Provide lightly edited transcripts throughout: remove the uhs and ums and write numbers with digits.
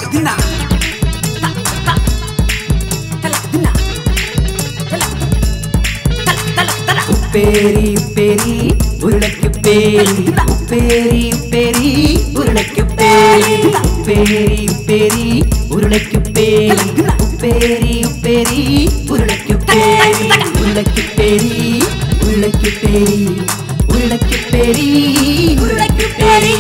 ഉപ്പേരി ഉപ്പേരി ഉരുളക്കുപ്പേരി ഉപ്പേരി ഉപ്പേരി ഉരുളക്കുപ്പേരി ഉപ്പേരി ഉപ്പേരി ഉരുളക്കുപ്പേരി ഉപ്പേരി ഉപ്പേരി ഉരുളക്കുപ്പേരി ഉരുളക്കുപ്പേരി ഉരുളക്കുപ്പേരി ഉരുളക്കുപ്പേരി ഉരുളക്കുപ്പേരി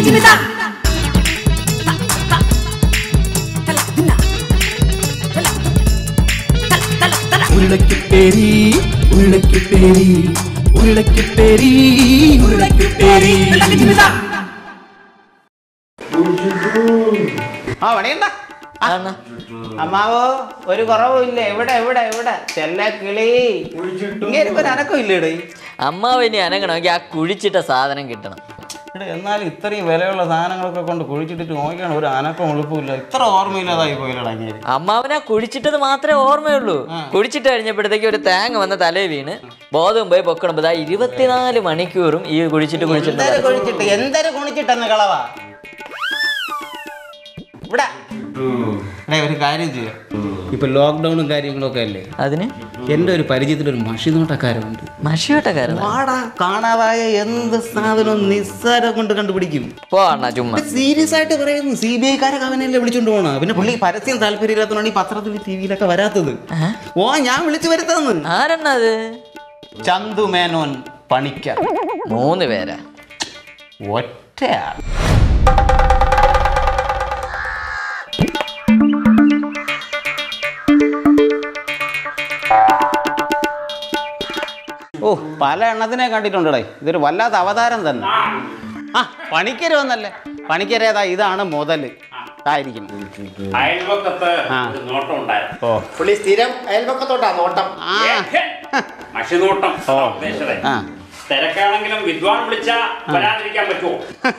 ഉരുളക്കുപ്പേരി ഉരുളക്കുപ്പേരി ഉരുളക്കുപ്പേരി ഉരുളക്കുപ്പേരി. ആ പണിയണ്ട അമ്മാവോ ഒരു കുറവുമില്ല. എവിടെ എവിടെ എവിടെ ചെല്ല കിളി ഇങ്ങനെ ഒരു അനക്കം ഇല്ലേടേ. അമ്മാവിനെ അനങ്ങണമെങ്കിൽ ആ കുഴിച്ചിട്ട സാധനം കിട്ടണം. എന്നാലും ഇത്രയും വിലയുള്ള സാധനങ്ങളൊക്കെ കൊണ്ട് കുഴിച്ചിട്ടിട്ട് നോക്കിയാണ് ഒരു അനക്കം എളുപ്പമില്ല. ഇത്ര ഓർമ്മയില്ലാതായി പോയില്ലടങ്ങി. അമ്മാവനെ കുഴിച്ചിട്ടത് മാത്രമേ ഓർമ്മയുള്ളൂ. കുഴിച്ചിട്ട് കഴിഞ്ഞപ്പോഴത്തേക്ക് ഒരു തേങ്ങ വന്ന തലേ വീണ് ബോധം പോയി പൊക്കണം. 24 മണിക്കൂറും ഈ കുഴിച്ചിട്ട് എന്തൊരു കുണിച്ചിട്ടെന്ന് കളവാ. ഇവിടെ ഒരു കാര്യം ചെയ്യാം. ഇപ്പൊ ലോക്ക്ഡൌണും കാര്യങ്ങളൊക്കെ അല്ലേ, അതിന് എന്റെ ഒരു പരിചയത്തിലൊരു മഷിനോട്ടക്കാരുണ്ട്. മഷിയോട്ടക്കാരൻ കാണാതായ എന്ത് സാധനവും നിസ്സാരം കൊണ്ട് കണ്ടുപിടിക്കും. ചുമ്മാ സീരിയസ് ആയിട്ട് പറയുന്നു. CBI കാരൊക്കെ അവനല്ലേ വിളിച്ചോണ്ട് പോണ. പിന്നെ പുള്ളി പരസ്യം താല്പര്യമില്ലാത്തതാണ് ഈ പത്രത്തിൽ TV-ലൊക്കെ വരാത്തത്. ഞാൻ വിളിച്ചു വരുത്താന്ന്. ആരെണ്ണത്? ചന്തു മേനോൻ പണിക്കർ. 3 പേരാ? ഒറ്റയാൾ. ഓ പല എണ്ണത്തിനെ കണ്ടിട്ടുണ്ടേ. ഇതൊരു വല്ലാത്ത അവതാരം തന്നെ. ആ പണിക്കര് വന്നല്ലേ. പണിക്കരേതാ ഇതാണ് മുതല് ആയിരിക്കും. അയൽവക്കത്ത് നോട്ടം ഉണ്ടായിരുന്നു. പുള്ളി സ്ഥിരം അയൽവക്കത്തോട്ടാ നോട്ടം. മഷിനോട്ടം. തിരക്കാണെങ്കിലും വിദ്വാൻ വിളിച്ചാ വരാതിരിക്കാൻ പറ്റുമോ?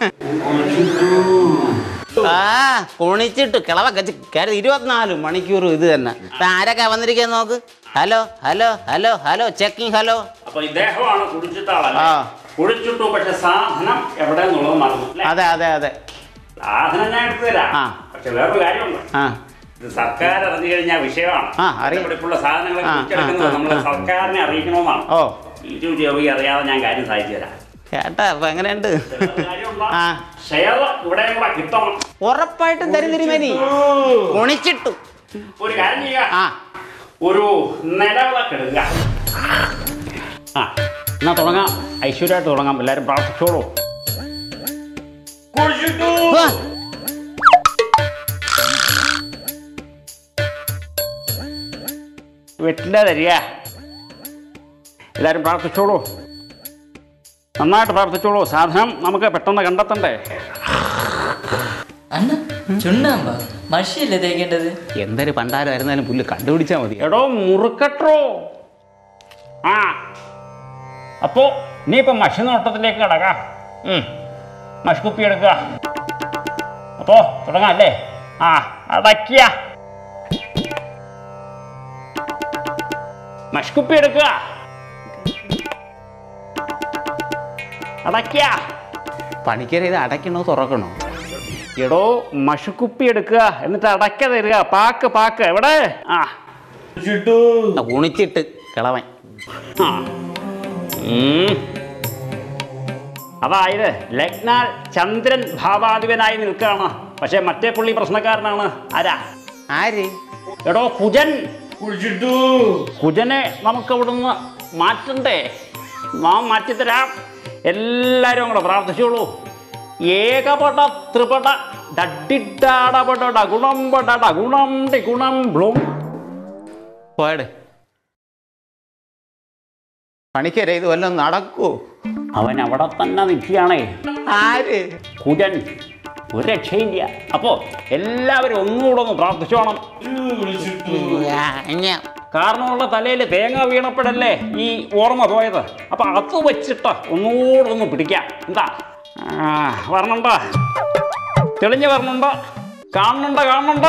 കുണിച്ചിട്ട് കിളവ കയറി 24 മണിക്കൂർ ഇത് തന്നെ. ആരൊക്കെ വന്നിരിക്കാൻ നോക്ക്. Hello hello hello hello checking. Hello. അപ്പൊ ഇദ്ദേഹമാണ് കുടിച്ചിട്ടാളല്ല. കുടിച്ചിട്ടു. പക്ഷെ സാധനം എവിടെ എന്നുള്ളത് മറന്നു. അതെ അതെ അതെ. സാധനം ഞാൻ എടുത്തു തരാം. പക്ഷെ വേറൊരു കാര്യമുണ്ട്. ഇത് സർക്കാർ അറിഞ്ഞു കഴിഞ്ഞാൽ വിഷയമാണ്. ഇവിടെയുള്ള സാധനങ്ങളെ കുറിച്ചെടുക്കുന്നത് നമ്മളെ സർക്കാരിനെ അറിയിക്കണമെന്നാണ്. YouTube അറിയാതെ ഞാൻ കാര്യം സാധിച്ചു തരാം. കേട്ടാ അപ്പൊ എങ്ങനെയുണ്ട്? ഉറപ്പായിട്ടും തരും തിരുമേനി. കുണിച്ചിട്ടു. ഒരു കാര്യം ചെയ്യുക. ഒരു നിലവിളക്കെടുക്കുക. എന്നാ തുടങ്ങാം. ഐശ്വര്യമായിട്ട് തുടങ്ങാം. എല്ലാവരും പ്രാർത്ഥിച്ചോളൂ. വെറ്റില തരിക. എല്ലാവരും പ്രാർത്ഥിച്ചോളൂ. നന്നായിട്ട് പ്രാർത്ഥിച്ചോളൂ. സാധനം നമുക്ക് പെട്ടെന്ന് കണ്ടെത്തണ്ടേ. മഷിയല്ലേ തേക്കേണ്ടത്? എന്തൊരു പണ്ടാരമായിരുന്നാലും പുല്ല് കണ്ടുപിടിച്ചാൽ മതി. എടോ മുറുക്കട്ടോ. അപ്പോ നീ ഇപ്പൊ മഷി നോട്ടത്തിലേക്ക് കിടക്കാം. മഷിക്കുപ്പി എടുക്കുക. അപ്പോ തുടങ്ങാം അല്ലേ? അടയ്ക്കുക. മഷിക്കുപ്പി എടുക്കുക. അടയ്ക്കുക. പണിക്കരെ ഇത് അടയ്ക്കണോ തുറക്കണോ? എടോ മഷിക്കുപ്പി എടുക്കുക. എന്നിട്ട് അടയ്ക്ക തരിക. പാക്ക് പാക്ക്. എവിടെ? കുണിച്ചിട്ട് കിളവൻ. അതായത് ലഗ്നാൽ ചന്ദ്രൻ ഭാവാധിപനായി നിൽക്കുകയാണ്. പക്ഷെ മറ്റേ പുള്ളി പ്രശ്നക്കാരനാണ്. ആര്? എടോ കുജൻ. കുജനെ നമുക്ക് അവിടുന്ന് മാറ്റണ്ടേ? നാം മാറ്റിത്തരാം. എല്ലാവരും കൂടെ പ്രാർത്ഥിച്ചോളൂ. ഏകപട ത്രിപട ഡഡിഡാടപട ഗുണം പട ഗുണം ഡി ഗുണം ബ്ലൂം. പോയടെ പണിക്കരെ ഇത് വല്ലതും നടക്കൂ? അവൻ അവിടെ തന്നെ നിൽക്കുകയാണേ. ആര്? കുജൻ. ഒരു രക്ഷയില്ല. അപ്പോ എല്ലാവരും ഒന്നുകൂടെ ഒന്ന് പ്രാർത്ഥിച്ചോണം. കാരണമുള്ള തലയിൽ തേങ്ങ വീണപ്പോഴല്ലേ ഈ ഓർമ്മ പോയത്. അപ്പൊ അത് വെച്ചിട്ട് ഒന്നുകൂടെ ഒന്ന് പിടിക്കാം. എന്താ വരണുണ്ട? തെളിഞ്ഞ് വരണുണ്ട്. കാണുന്നുണ്ട്.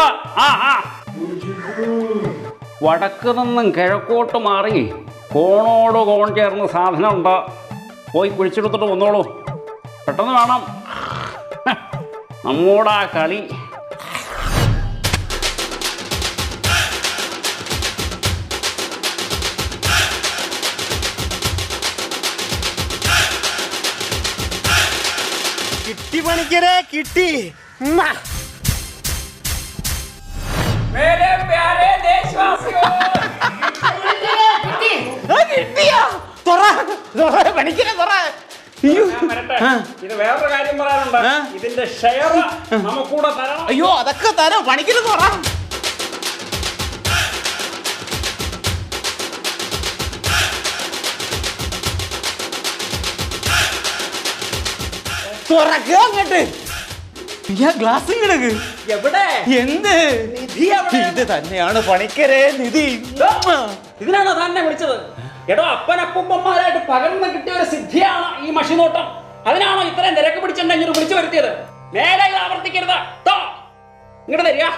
വടക്ക് നിന്നും കിഴക്കോട്ട് മാറി കോണോട് കോൺ ചേർന്ന് സാധനമുണ്ട്. പോയി കുഴിച്ചെടുത്തിട്ട് വന്നോളൂ. പെട്ടെന്ന് വേണം. നമ്മുടെ കളി പണിക്കരെ കിട്ടി. ഇത് വേറൊരു കാര്യം പറയാനുണ്ട്. ഇതിന്റെ ഷെയർ നമുക്കൂടെ തരണം. അയ്യോ അതൊക്കെ തരാം, പണിക്കര് തുറ. തുറക്കുക അങ്ങോട്ട്. ഗ്ലാസ് കിടക്ക്. എവിടെ എന്ത് നിധി? എവിടെ? ഇത് തന്നെയാണ് പണിക്കരെ നിധി. ഇതിനാണോ തന്നെ വിളിച്ചത്? എടോ അപ്പനപ്പൂപ്പന്മാരായിട്ട് പകർന്ന് കിട്ടിയ ഒരു സിദ്ധിയാണ് ഈ മഷിനോട്ടം. അതിനാണോ ഇത്രയും തിരക്ക് പിടിച്ചിട്ടുണ്ടെങ്കിൽ വിളിച്ചു വരുത്തിയത്? നേരെ ഇത് ആവർത്തിക്കരുത്. ഇങ്ങോട്ട് തരിക.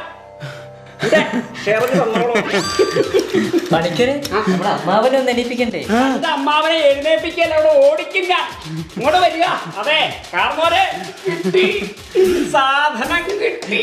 പണിക്കര് നമ്മുടെ അമ്മാവനെ ഒന്ന് എണീപ്പിക്കണ്ടേ? അമ്മാവനെ എഴുന്നേപ്പിക്കല്ല, അവിടെ ഓടിക്കില്ല. ഇങ്ങോട്ട് വരിക. അതെ കാർന്നോരെ കിട്ടി, സാധനം കിട്ടി.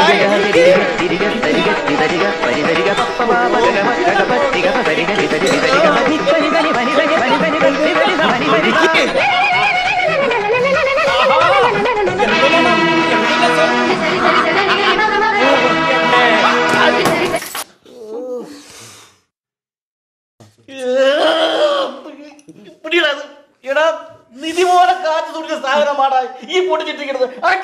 നിധി പോലെ കാറ്റ് തുടിച്ച സാധനമാണ് ഈ പൊട്ടിച്ചിട്ടിരിക്കുന്നത്.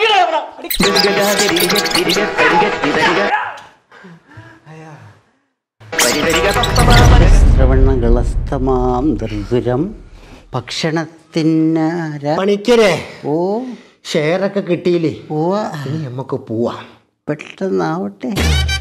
ശ്രവണകളസ്തമാം ദുർഗുരം ഭക്ഷണത്തിന് പണിക്കരെ ഓ ഷെയറൊക്കെ കിട്ടിയില്ലേ? ഓ ഇനി നമുക്ക് പോവാം. പെട്ടെന്നാവട്ടെ.